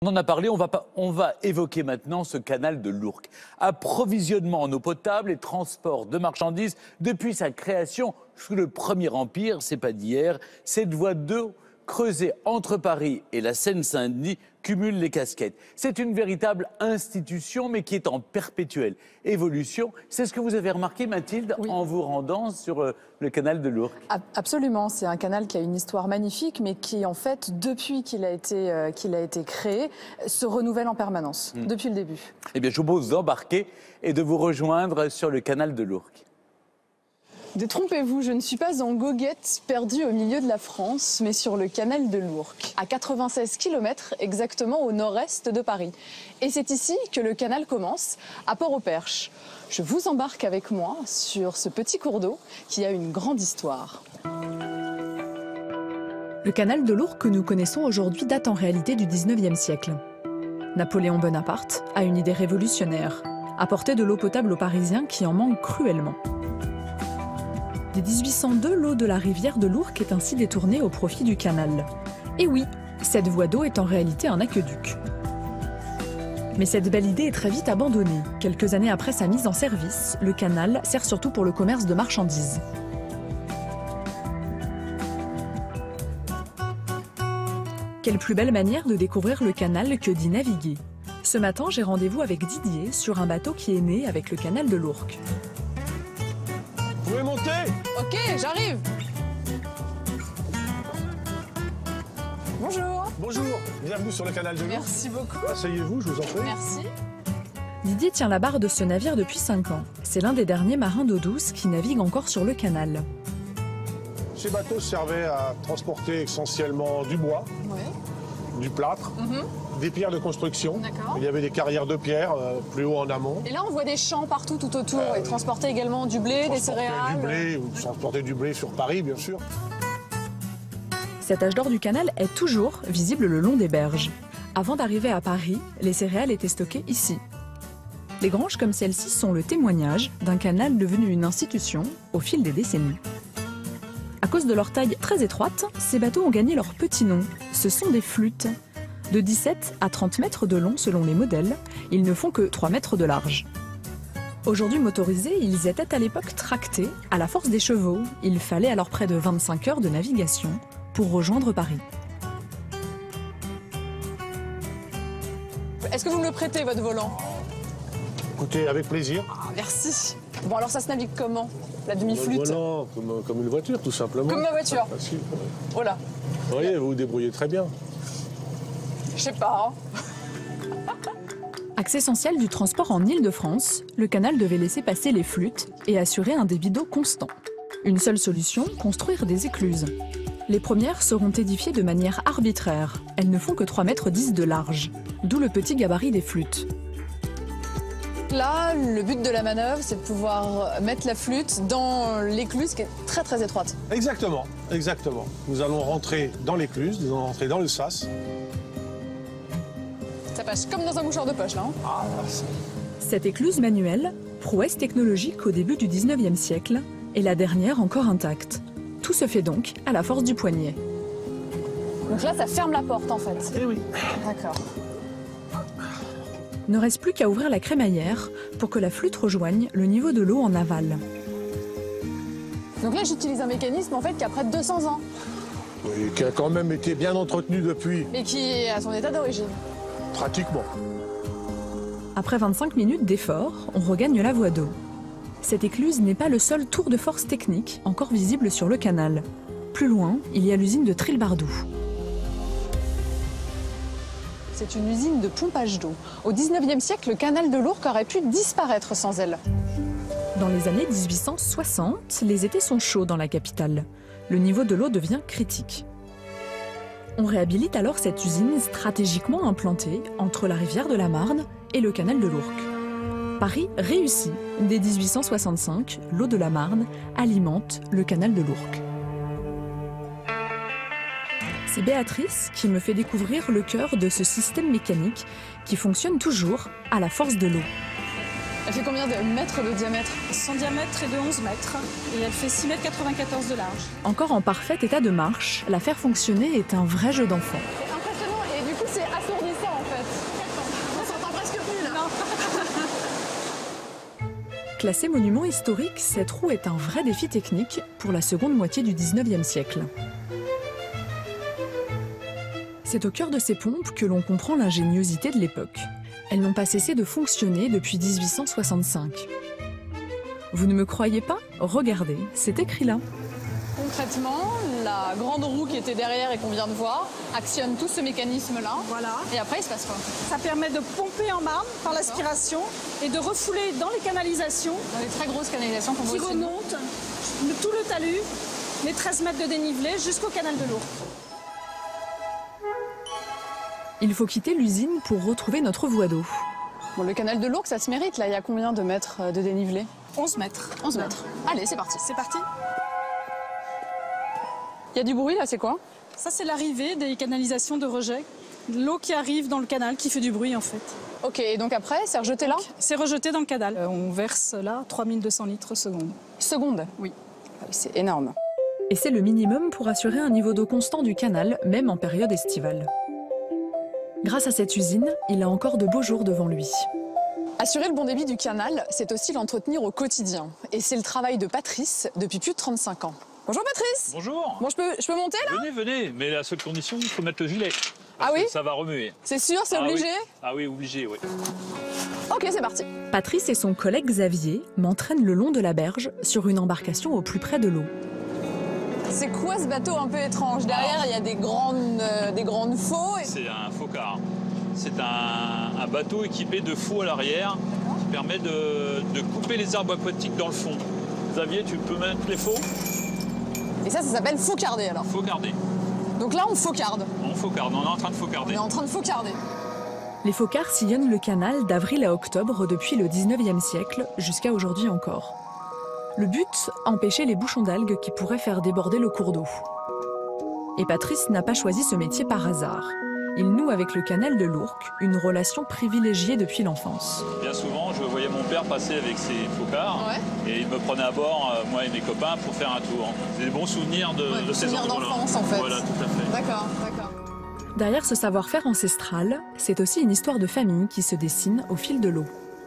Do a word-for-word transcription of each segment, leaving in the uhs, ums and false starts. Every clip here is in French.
On en a parlé, on va, pas, on va évoquer maintenant ce canal de l'Ourcq. Approvisionnement en eau potable et transport de marchandises depuis sa création sous le Premier Empire, c'est pas d'hier. Cette voie d'eau creusée entre Paris et la Seine-Saint-Denis cumule les casquettes. C'est une véritable institution, mais qui est en perpétuelle évolution. C'est ce que vous avez remarqué, Mathilde, oui, en vous rendant sur euh, le canal de l'Ourcq. Absolument, c'est un canal qui a une histoire magnifique, mais qui, en fait, depuis qu'il a été, euh, qu'il a été créé, se renouvelle en permanence, mmh. depuis le début. Eh bien, je vous propose d'embarquer et de vous rejoindre sur le canal de l'Ourcq. Détrompez-vous, je ne suis pas en goguette perdue au milieu de la France, mais sur le canal de l'Ourcq, à quatre-vingt-seize kilomètres exactement au nord-est de Paris. Et c'est ici que le canal commence, à Port-au-Perche. Je vous embarque avec moi sur ce petit cours d'eau qui a une grande histoire. Le canal de l'Ourcq que nous connaissons aujourd'hui date en réalité du dix-neuvième siècle. Napoléon Bonaparte a une idée révolutionnaire, apporter de l'eau potable aux Parisiens qui en manquent cruellement. Dès mille huit cent deux, l'eau de la rivière de l'Ourcq est ainsi détournée au profit du canal. Et oui, cette voie d'eau est en réalité un aqueduc. Mais cette belle idée est très vite abandonnée. Quelques années après sa mise en service, le canal sert surtout pour le commerce de marchandises. Quelle plus belle manière de découvrir le canal que d'y naviguer. Ce matin, j'ai rendez-vous avec Didier sur un bateau qui est né avec le canal de l'Ourcq. Vous pouvez monter? Ok, j'arrive. Bonjour. Bonjour, bienvenue sur le canal de l'Ourcq. Merci beaucoup. Asseyez-vous, je vous en prie. Merci. Didier tient la barre de ce navire depuis cinq ans. C'est l'un des derniers marins d'eau douce qui navigue encore sur le canal. Ces bateaux servaient à transporter essentiellement du bois, Ouais. du plâtre, Mhm. des pierres de construction. D'accord. Il y avait des carrières de pierre euh, plus haut en amont. Et là, on voit des champs partout tout autour. Euh, et transporter également du blé, des Transporter céréales. du blé, ou transporter du blé sur Paris, bien sûr. Cet âge d'or du canal est toujours visible le long des berges. Avant d'arriver à Paris, les céréales étaient stockées ici. Les granges comme celle-ci sont le témoignage d'un canal devenu une institution au fil des décennies. À cause de leur taille très étroite, ces bateaux ont gagné leur petit nom. Ce sont des flûtes. De dix-sept à trente mètres de long selon les modèles, ils ne font que trois mètres de large. Aujourd'hui motorisés, ils étaient à l'époque tractés à la force des chevaux. Il fallait alors près de vingt-cinq heures de navigation pour rejoindre Paris. Est-ce que vous me le prêtez, votre volant? Écoutez, avec plaisir. Ah, merci. Bon, alors ça se navigue comment? La Le demi-flûte? volant, comme, comme une voiture, tout simplement. Comme ma voiture. Facile. Oh là. Vous voyez, vous vous débrouillez très bien. Je sais pas. Hein. Axe essentiel du transport en Île-de-France, le canal devait laisser passer les flûtes et assurer un débit d'eau constant. Une seule solution, construire des écluses. Les premières seront édifiées de manière arbitraire. Elles ne font que trois mètres dix de large, d'où le petit gabarit des flûtes. Là, le but de la manœuvre, c'est de pouvoir mettre la flûte dans l'écluse qui est très très étroite. Exactement, exactement. Nous allons rentrer dans l'écluse, nous allons rentrer dans le sas. Ça passe comme dans un mouchoir de poche, là. Hein. Ah, Cette écluse manuelle, prouesse technologique au début du dix-neuvième siècle, est la dernière encore intacte. Tout se fait donc à la force du poignet. Donc là, ça ferme la porte, en fait. eh oui. D'accord. Ne reste plus qu'à ouvrir la crémaillère pour que la flûte rejoigne le niveau de l'eau en aval. Donc là, j'utilise un mécanisme, en fait, qui a près de deux cents ans. Oui, qui a quand même été bien entretenu depuis, Et qui est à son état d'origine. pratiquement. Après vingt-cinq minutes d'effort, on regagne la voie d'eau. Cette écluse n'est pas le seul tour de force technique encore visible sur le canal. Plus loin, il y a l'usine de Trilbardou. C'est une usine de pompage d'eau. Au dix-neuvième siècle, le canal de l'Ourcq aurait pu disparaître sans elle. Dans les années mille huit cent soixante, les étés sont chauds dans la capitale. Le niveau de l'eau devient critique. On réhabilite alors cette usine stratégiquement implantée entre la rivière de la Marne et le canal de l'Ourcq. Paris réussit. Dès mille huit cent soixante-cinq, l'eau de la Marne alimente le canal de l'Ourcq. C'est Béatrice qui me fait découvrir le cœur de ce système mécanique qui fonctionne toujours à la force de l'eau. Elle fait combien de mètres de diamètre? Son diamètre est de onze mètres et elle fait six mètres quatre-vingt-quatorze de large. Encore en parfait état de marche, la faire fonctionner est un vrai jeu d'enfant. C'est impressionnant et du coup c'est assourdissant en fait. Classée monument historique, cette roue est un vrai défi technique pour la seconde moitié du dix-neuvième siècle. C'est au cœur de ces pompes que l'on comprend l'ingéniosité de l'époque. Elles n'ont pas cessé de fonctionner depuis mille huit cent soixante-cinq. Vous ne me croyez pas? Regardez, c'est écrit là. Concrètement, la grande roue qui était derrière et qu'on vient de voir actionne tout ce mécanisme-là. Voilà. Et après, il se passe quoi? Ça permet de pomper en marne par l'aspiration et de refouler dans les canalisations Dans les très grosses canalisations qu'on voit qui au-dessus de nous. remontent le- tout le talus, les treize mètres de dénivelé jusqu'au canal de l'Ourcq. Il faut quitter l'usine pour retrouver notre voie d'eau. Bon, le canal de l'Ourcq, ça se mérite, là. Il y a combien de mètres euh, de dénivelé? onze mètres. onze mètres. Allez, c'est parti. C'est parti. Il y a du bruit, là, c'est quoi? Ça, c'est l'arrivée des canalisations de rejet. L'eau qui arrive dans le canal qui fait du bruit, en fait. Ok, et donc après, c'est rejeté là? C'est rejeté dans le canal. Euh, on verse là trois mille deux cents litres seconde. Seconde? Oui. Ah oui, c'est énorme. Et c'est le minimum pour assurer un niveau d'eau constant du canal, même en période estivale. Grâce à cette usine, il a encore de beaux jours devant lui. Assurer le bon débit du canal, c'est aussi l'entretenir au quotidien. Et c'est le travail de Patrice depuis plus de trente-cinq ans. Bonjour Patrice. Bonjour. Bon, je peux, je peux monter là? Venez, venez, mais la seule condition, il faut mettre le gilet. Ah Parce oui? que ça va remuer. C'est sûr, c'est Ah obligé? oui. Ah oui, obligé, oui. Ok, c'est parti. Patrice et son collègue Xavier m'entraînent le long de la berge sur une embarcation au plus près de l'eau. C'est quoi ce bateau un peu étrange? Derrière, il y a des grandes, euh, des grandes faux. Et... C'est un faux-car. C'est un, un bateau équipé de faux à l'arrière qui permet de, de couper les arbres aquatiques dans le fond. Xavier, tu peux mettre les faux? et ça, ça s'appelle faucarder alors. Faut garder. Donc là, on faucarde. On faucarde, on est en train de On faucarder. est en train de faucarder. Les faux-cars sillonnent le canal d'avril à octobre depuis le dix-neuvième siècle jusqu'à aujourd'hui encore. Le but, empêcher les bouchons d'algues qui pourraient faire déborder le cours d'eau. Et Patrice n'a pas choisi ce métier par hasard. Il noue avec le canal de l'Ourcq une relation privilégiée depuis l'enfance. Bien souvent, je voyais mon père passer avec ses faux-cars Ouais. et il me prenait à bord, euh, moi et mes copains, pour faire un tour. C'est des bons souvenirs de, Ouais, de des ces souvenirs endroits-là. d'enfance, en fait. Voilà, tout à fait. D'accord, d'accord. Derrière ce savoir-faire ancestral, c'est aussi une histoire de famille qui se dessine au fil de l'eau.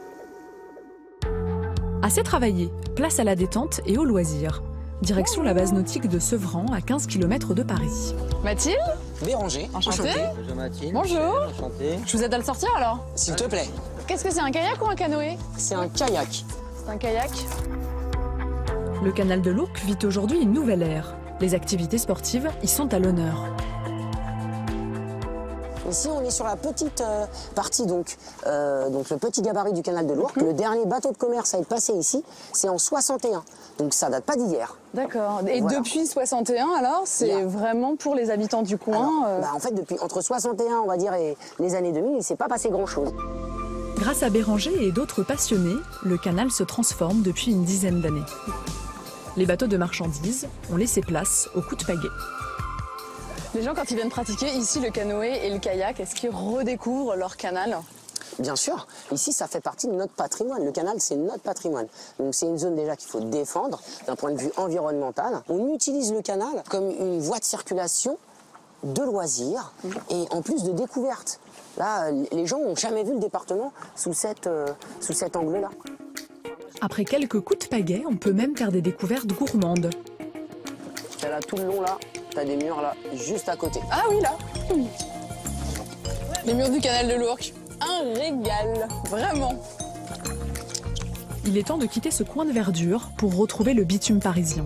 Assez travaillé, place à la détente et au loisir. Direction la base nautique de Sevran, à quinze kilomètres de Paris. Mathilde, Béranger. enchantée. Bonjour Mathilde. Bonjour. Enchanté. Je vous aide à le sortir alors? S'il te plaît, Qu'est-ce que c'est, un kayak ou un canoë? c'est un kayak. C'est un kayak. Le canal de l'Ourcq vit aujourd'hui une nouvelle ère. Les activités sportives y sont à l'honneur. Ici, on est sur la petite euh, partie, donc, euh, donc le petit gabarit du canal de l'Ourcq. Le dernier bateau de commerce à être passé ici, c'est en soixante et un. Donc ça date pas d'hier. D'accord. Et Voilà. depuis soixante et un, alors, c'est Yeah. vraiment pour les habitants du coin Alors, euh, bah, en fait, depuis entre soixante et un, on va dire, et les années deux mille, il ne s'est pas passé grand-chose. Grâce à Béranger et d'autres passionnés, le canal se transforme depuis une dizaine d'années. Les bateaux de marchandises ont laissé place aux coups de pagaie. Les gens, quand ils viennent pratiquer ici le canoë et le kayak, est-ce qu'ils redécouvrent leur canal? Bien sûr, ici, ça fait partie de notre patrimoine. Le canal, c'est notre patrimoine. Donc c'est une zone déjà qu'il faut défendre d'un point de vue environnemental. On utilise le canal comme une voie de circulation, de loisirs et en plus de découverte. Là, les gens n'ont jamais vu le département sous, cette, euh, sous cet angle-là. Après quelques coups de pagaie, on peut même faire des découvertes gourmandes. T'as là tout le long, là, t'as des murs là, juste à côté. Ah oui, là. Les murs du canal de l'Ourcq. Un régal, vraiment. Il est temps de quitter ce coin de verdure pour retrouver le bitume parisien.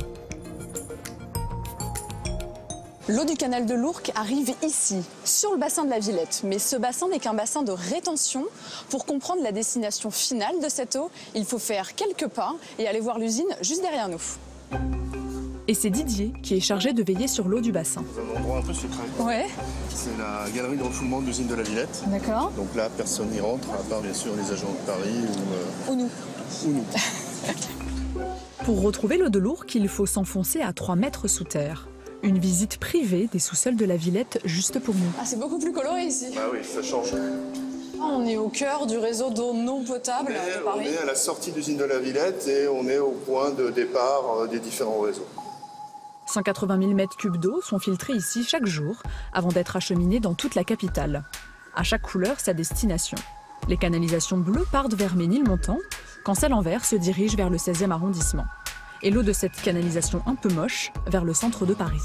L'eau du canal de l'Ourcq arrive ici, sur le bassin de la Villette. Mais ce bassin n'est qu'un bassin de rétention. Pour comprendre la destination finale de cette eau, il faut faire quelques pas et aller voir l'usine juste derrière nous. Et c'est Didier qui est chargé de veiller sur l'eau du bassin. Un endroit un peu secret. Ouais, C'est la galerie de refoulement de l'usine de la Villette. d'accord. Donc là, personne n'y rentre, à part bien sûr les agents de Paris ou, euh, Ou nous. ou nous. Pour retrouver l'eau de l'Ourcq, il faut s'enfoncer à trois mètres sous terre. Une visite privée des sous-sols de la Villette juste pour nous. Ah, c'est beaucoup plus coloré ici. Ah oui, ça change. On est au cœur du réseau d'eau non potable Mais de on Paris. est à la sortie de l'usine de la Villette et on est au point de départ euh, des différents réseaux. cent quatre-vingt mille mètres cubes d'eau sont filtrés ici chaque jour avant d'être acheminés dans toute la capitale. À chaque couleur, sa destination. Les canalisations bleues partent vers Ménilmontant, quand celles en vert se dirigent vers le seizième arrondissement. Et l'eau de cette canalisation un peu moche vers le centre de Paris.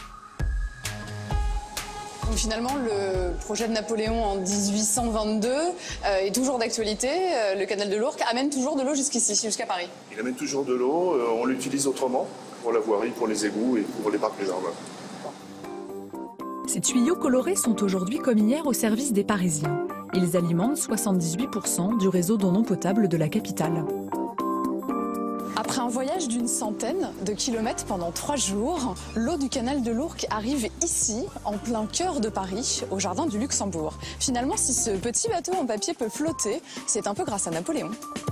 Donc finalement, le projet de Napoléon en dix-huit cent vingt-deux euh, est toujours d'actualité. Euh, le canal de l'Ourcq amène toujours de l'eau jusqu'ici, jusqu'à Paris. Il amène toujours de l'eau, euh, on l'utilise autrement, pour la voirie, pour les égouts et pour les parcs des jardins. Ces tuyaux colorés sont aujourd'hui comme hier au service des Parisiens. Ils alimentent soixante-dix-huit pour cent du réseau d'eau non potable de la capitale. Après un voyage d'une centaine de kilomètres pendant trois jours, l'eau du canal de l'Ourcq arrive ici, en plein cœur de Paris, au jardin du Luxembourg. Finalement, si ce petit bateau en papier peut flotter, c'est un peu grâce à Napoléon.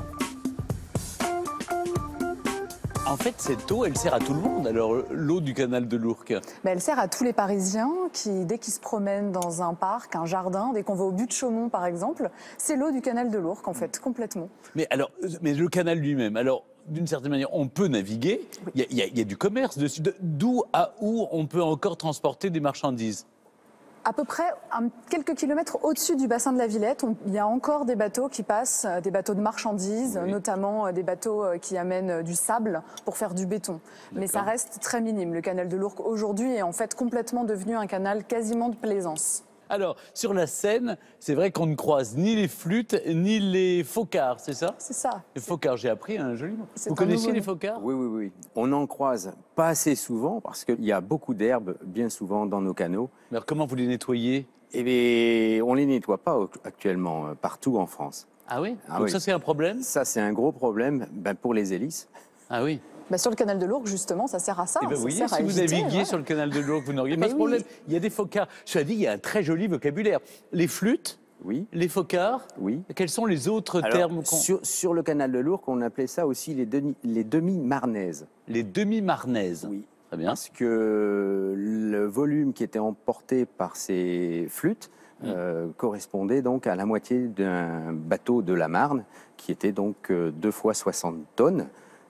En fait, cette eau, elle sert à tout le monde, alors l'eau du canal de l'Ourcq. Mais elle sert à tous les Parisiens qui, dès qu'ils se promènent dans un parc, un jardin, dès qu'on va au but de Chaumont par exemple, c'est l'eau du canal de l'Ourcq en fait, complètement. Mais alors, mais le canal lui-même, alors d'une certaine manière, on peut naviguer, il oui. y, y, y a du commerce dessus. D'où à où on peut encore transporter des marchandises? À peu près un, quelques kilomètres au-dessus du bassin de la Villette, il y a encore des bateaux qui passent, des bateaux de marchandises, oui. notamment des bateaux qui amènent du sable pour faire du béton. Mais ça reste très minime. Le canal de l'Ourcq aujourd'hui est en fait complètement devenu un canal quasiment de plaisance. Alors, sur la Seine, c'est vrai qu'on ne croise ni les flûtes, ni les focards, c'est ça? C'est ça. Les focards, j'ai appris un joli mot. Vous connaissiez les focards? Oui, oui, oui. On en croise pas assez souvent, parce qu'il y a beaucoup d'herbes, bien souvent, dans nos canaux. Mais alors, comment vous les nettoyez? Eh bien, on ne les nettoie pas actuellement, partout en France. Ah oui? Ah Donc oui. ça, c'est un problème? Ça, c'est un gros problème ben, pour les hélices. Ah oui? Bah sur le canal de l'Ourcq, justement, ça sert à ça. Eh ben, ça oui, sert si à vous éviter, naviguiez ouais. sur le canal de l'Ourcq, vous n'auriez pas Mais ce problème. oui. Il y a des focards. Cela dit, il y a un très joli vocabulaire. Les flûtes, oui. Les focards, oui. Quels sont les autres Alors, termes sur, sur le canal de l'Ourcq, on appelait ça aussi les, demi, les demi-marnaises. Les demi-marnaises. Oui. Très bien. Parce que le volume qui était emporté par ces flûtes mmh. euh, correspondait donc à la moitié d'un bateau de la Marne, qui était donc euh, deux fois soixante tonnes.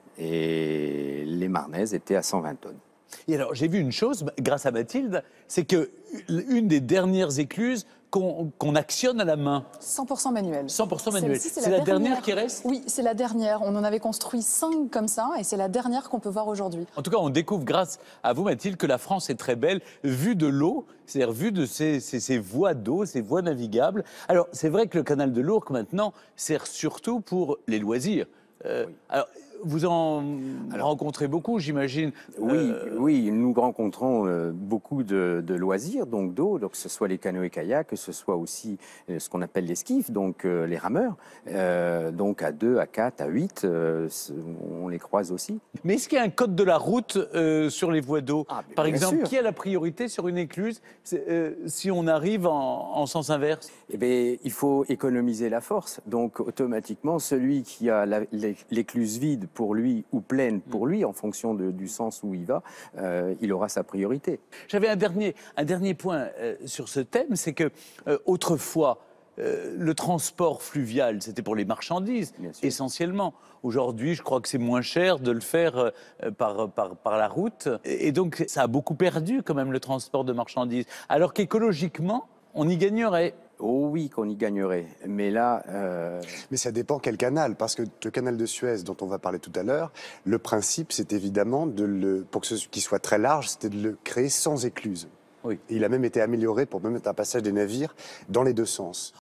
Et les marnaises étaient à cent vingt tonnes. Et alors, j'ai vu une chose, grâce à Mathilde, c'est qu'une des dernières écluses qu'on qu'on actionne à la main. cent pour cent manuel. cent pour cent manuel. C'est la, la dernière, dernière qui reste? Oui, c'est la dernière. On en avait construit cinq comme ça, et c'est la dernière qu'on peut voir aujourd'hui. En tout cas, on découvre grâce à vous, Mathilde, que la France est très belle, vue de l'eau, c'est-à-dire vue de ces, ces, ces voies d'eau, ces voies navigables. Alors, c'est vrai que le canal de l'Ourcq, maintenant, sert surtout pour les loisirs. Euh, oui. Alors, vous en Alors, rencontrez beaucoup, j'imagine. Oui, euh... oui, nous rencontrons euh, beaucoup de, de loisirs, donc d'eau, donc que ce soit les canoës et kayaks, que ce soit aussi euh, ce qu'on appelle les skifs, donc euh, les rameurs, euh, donc à deux, à quatre, à huit, euh, on les croise aussi. Mais est-ce qu'il y a un code de la route euh, sur les voies d'eau? ah, Par exemple, sûr. Qui a la priorité sur une écluse euh, si on arrive en, en sens inverse? Eh bien, il faut économiser la force, donc automatiquement, celui qui a l'écluse vide pour lui ou pleine pour lui, en fonction de, du sens où il va, euh, il aura sa priorité. J'avais un dernier, un dernier point euh, sur ce thème, c'est que euh, autrefois, euh, le transport fluvial, c'était pour les marchandises, essentiellement. Aujourd'hui, je crois que c'est moins cher de le faire euh, par, par, par la route. Et donc, ça a beaucoup perdu quand même le transport de marchandises. Alors qu'écologiquement, on y gagnerait. Oh oui, qu'on y gagnerait. Mais là... Euh... Mais ça dépend quel canal, parce que le canal de Suez, dont on va parler tout à l'heure, le principe, c'est évidemment, de le, pour qu'il soit très large, c'était de le créer sans écluse. Oui. Et il a même été amélioré pour permettre un passage des navires dans les deux sens.